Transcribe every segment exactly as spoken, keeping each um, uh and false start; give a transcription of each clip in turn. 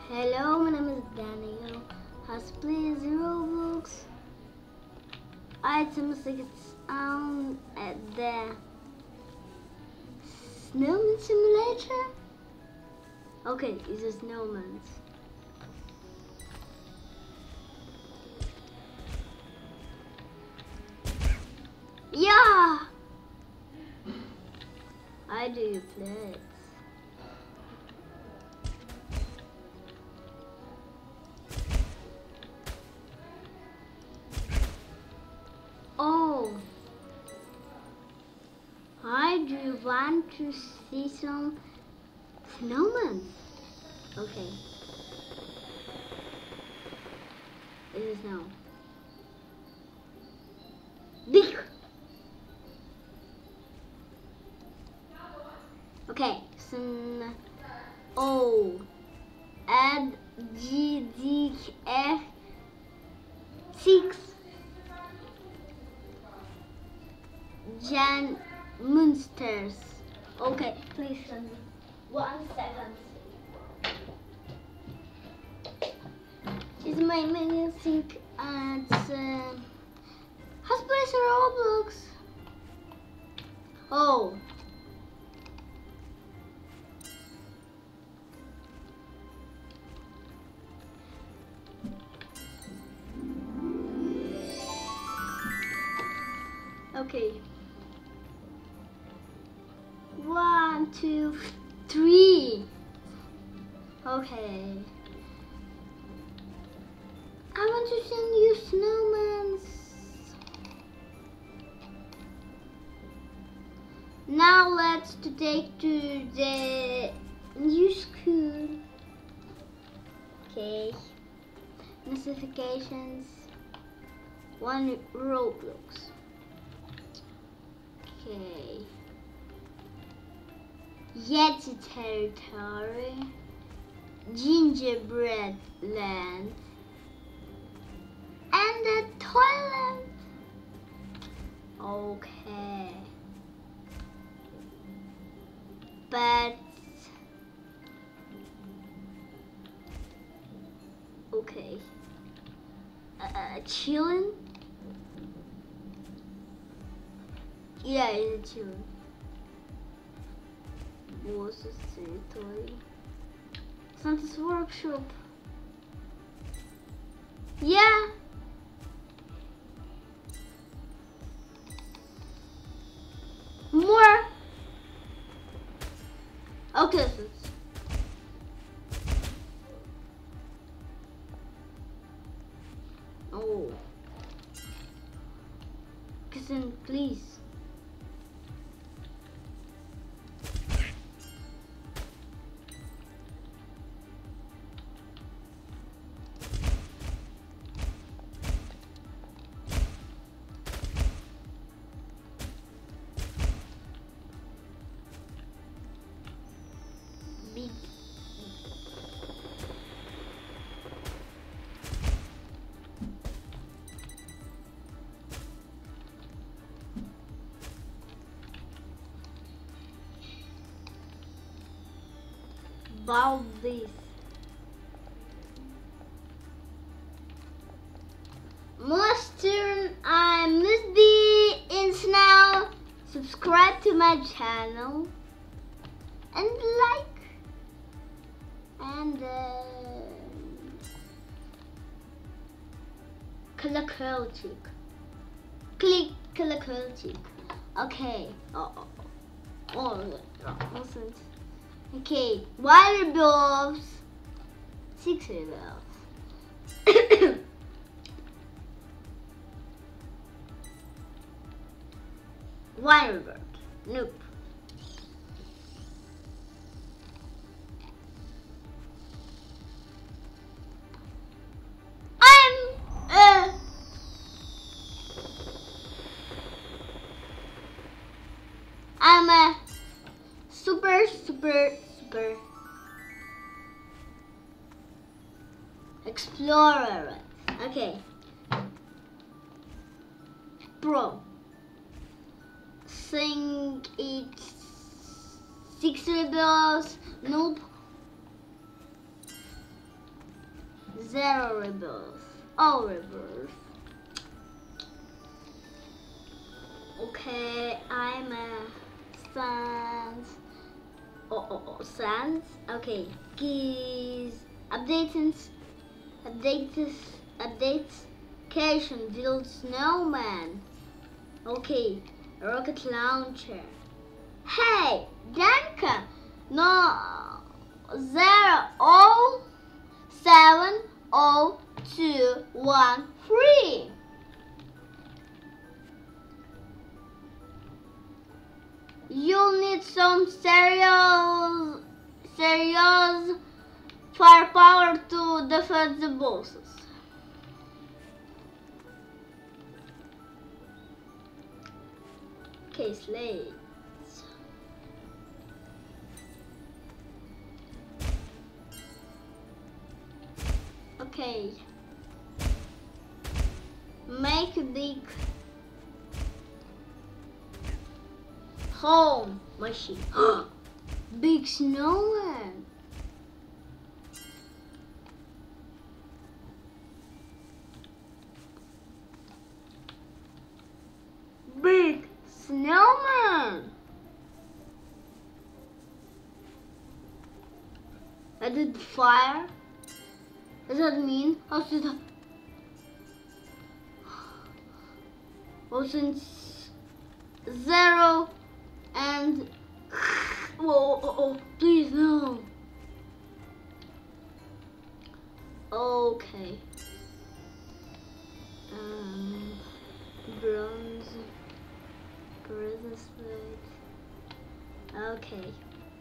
Hello, my name is Daniel. Has please Roblox items like it's um at the snowman simulator. Okay, it's a snowman. Yeah, I do play. Oh, I do want to see some snowmen. Okay, it is now. Big. Okay, some O and G D F six Jan Munsters. Okay, please send me one second. Is my menu sync at uh, Hospice or Roblox? Oh. Okay. One, two, three. Okay. I want to send you snowmans. Now let's to take to the new school. Okay. Notifications. One Roblox. Okay. Yeti territory. Gingerbread land. And the toilet. Okay. But okay. Uh, chilling. Yeah, it's chilling. What's the territory? Santa's workshop. Yeah. More. Okay. Oh. Listen, please. Big. About this. Must turn I must be in now. Subscribe to my channel and like and uh, click click click click. Okay. Oh, oh, oh, oh, listen. Okay, water bulbs, six bulbs. Water bird, nope. I'm uh I'm a super super super explorer. Okay. Bro. Think it's six rebels. Nope. Zero rebirth. All rebirth. Okay, I'm a sans. Oh, oh, oh, sans. Okay, keys. Updates. Updates. Updates. Cation. Build snowman. Okay, rocket launcher. Hey, Danka. No. Zero. Oh. Seven. Oh. Two. One. Three. You'll need some serious, serious firepower to defeat the bosses. Okay, slates. Okay. Make a big home machine. Big snowman. Big snowman. I did fire. Does that mean I should have well, since zero and whoa, oh, oh, please no. Okay. Um, bronze, breastplate. Okay.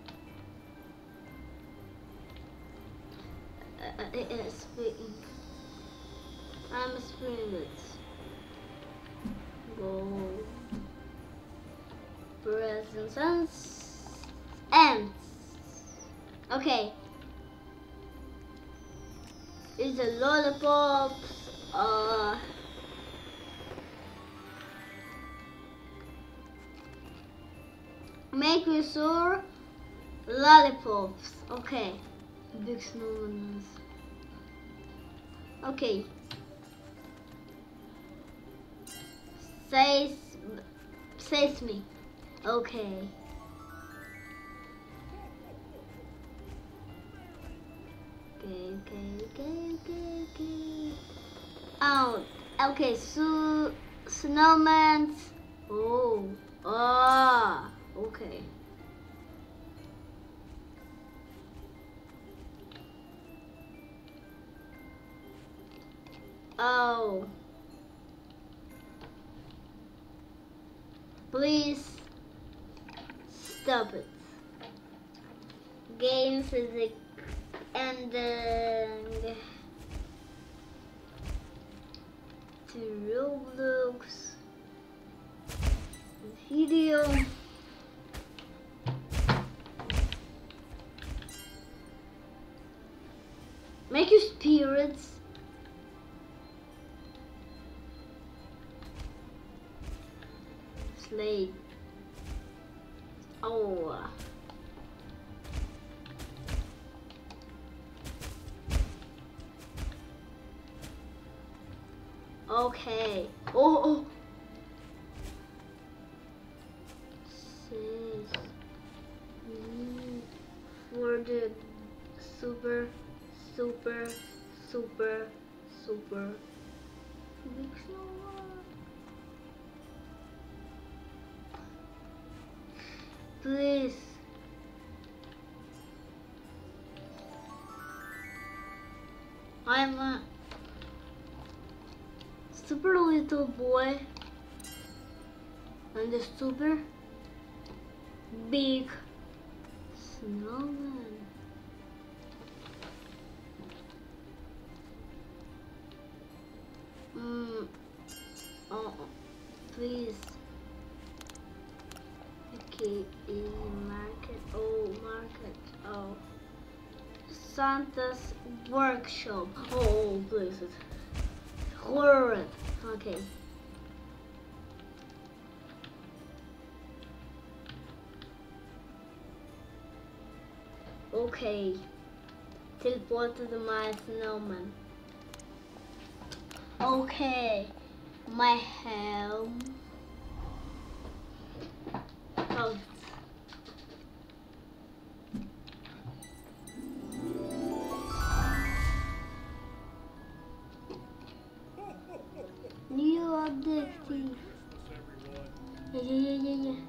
Uh, it is speaking. I'm a spirit. Gold. Presents and okay. Is the lollipops uh make me sure lollipops. Okay. Big snowman. Okay. Says says me. Okay. Okay, okay, okay, okay, okay. Oh, okay, so snowman. Oh, ah, okay. Oh. Please stop it. Game physics ending to Roblox video. Make your spirits. Slate. Oh. Okay. Oh, oh. Says mm, for the super, super, super, super big snow. Please. I'm a super little boy and a super big snowman. Mm. Oh, please. Okay, in market. Oh, market. Oh, Santa's workshop. Oh, please. Horror. Okay. Okay. Teleport to the my snowman. Okay, my helm. Oh. New objective. Yeah, yeah, yeah, yeah, yeah.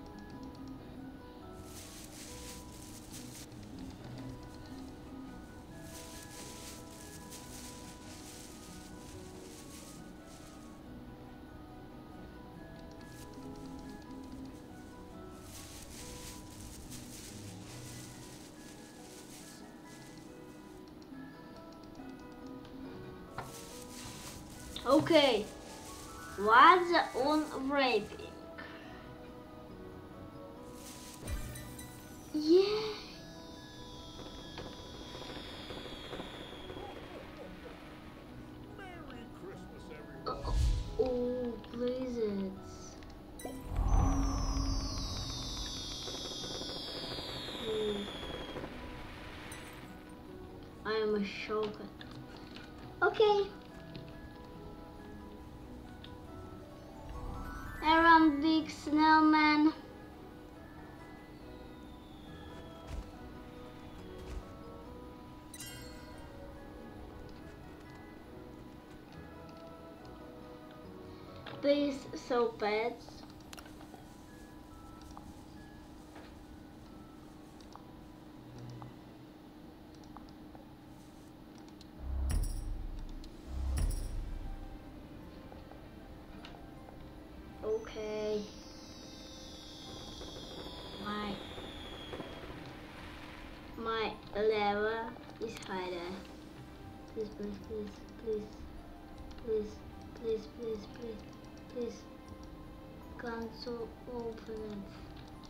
Okay, what's on raping? Yeah. Merry Christmas, everyone. Oh, oh, blizzards. Hmm. I am a shocker. Okay. Around big snowman. Please, so pets. Okay. My my lever is hidden. Please, please, please, please, please, please, please, please, please. Console open it.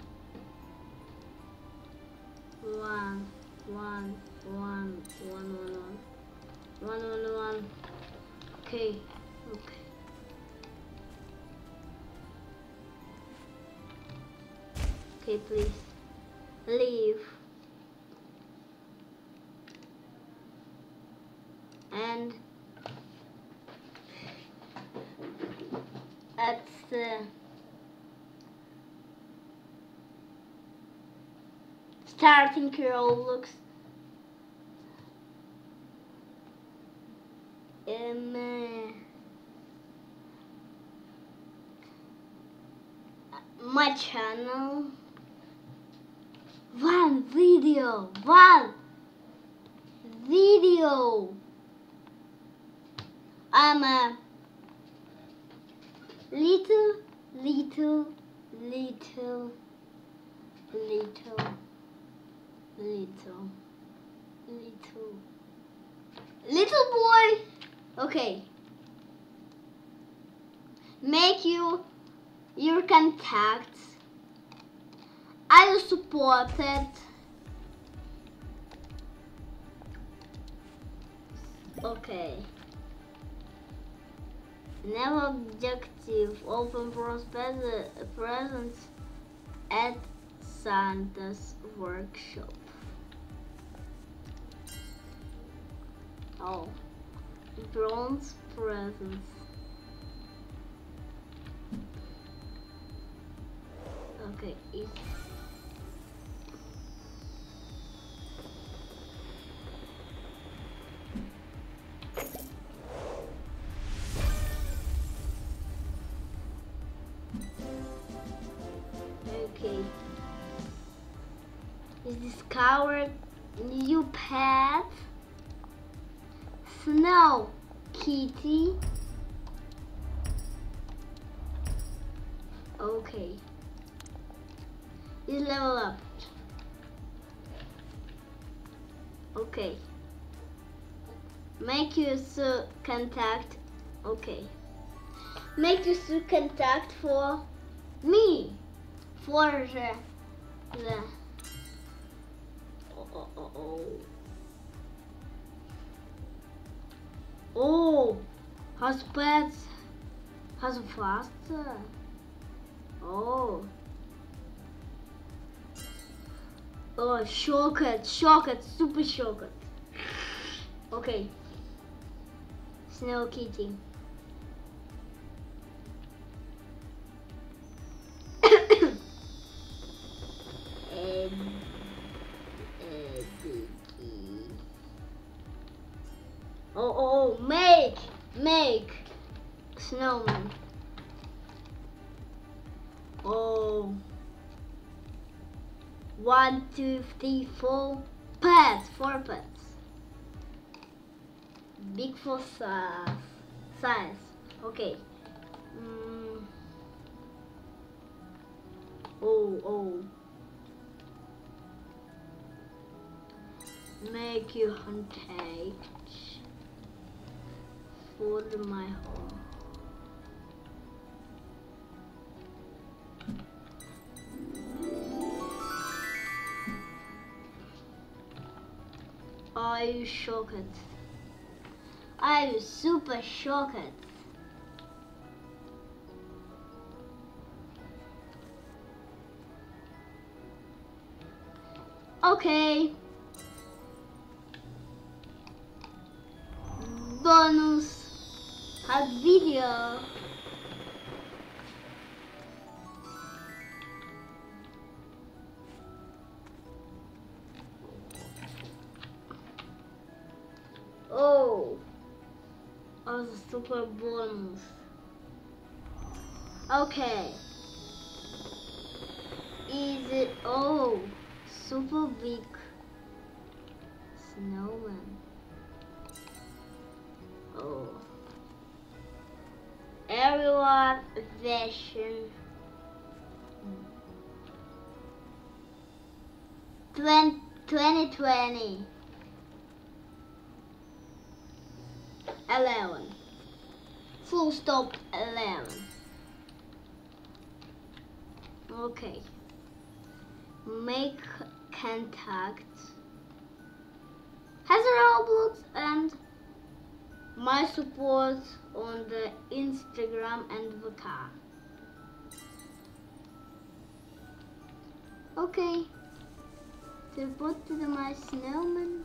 One, one, one, one, one, one, one, one, one. Okay, okay. Okay, please leave. And at the starting curl looks um, uh, my channel. One video, one video. I'm a little, little, little, little, little, little, little boy. Okay. Make you your contacts. Are you supported? Okay. Never objective. Open presents at Santa's workshop. Oh, bronze presents. Okay, it's okay. Is discovered new pet. Snow Kitty. Okay. Is level up. Okay. Make use uh, contact. Okay. Make use of contact for me. For the the oh oh oh oh. Oh, has pets has faster. Oh. Oh, shortcut, shortcut, super shortcut. Okay. Snow Kitty. A, A, B, E. Oh, oh, oh, make, make snowman. Oh, one, two, three, four pets, four pets. Big for size, size. Okay. Mm. Oh, oh. Make you huntage for my home. Are you shocked? Are you super shocked? Okay. Bonus has video. Oh, oh, the super bonus. Okay. Is it oh super big snowman? Oh, everyone version twenty twenty eleven full stop eleven. Okay, make contact has a Roblox and my support on the Instagram and Vaka. Okay, report to the my snowman.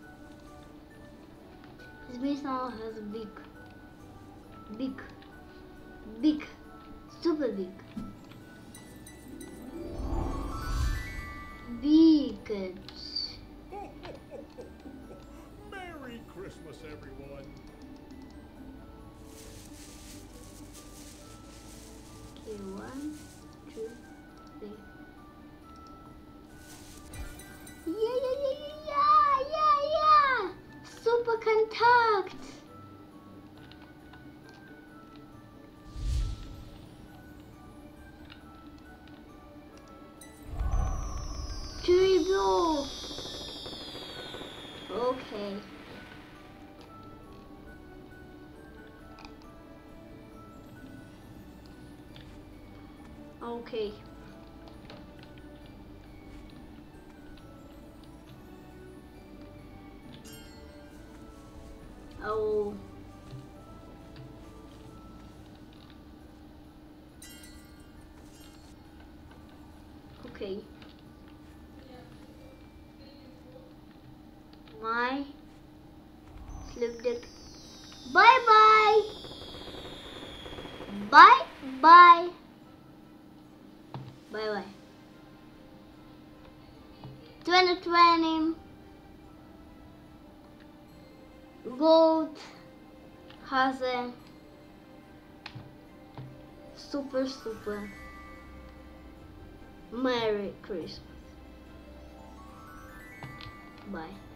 His base now has a big, big, big, super big, big. Merry Christmas, everyone. Okay, one, two, three. Yeah, yeah, yeah, yeah, yeah, yeah. Super contact. Triple. Okay. Okay. Oh. Okay. My slip deck. Bye bye. Bye bye. Bye bye. twenty twenty Gold has a super super Merry Christmas. Bye.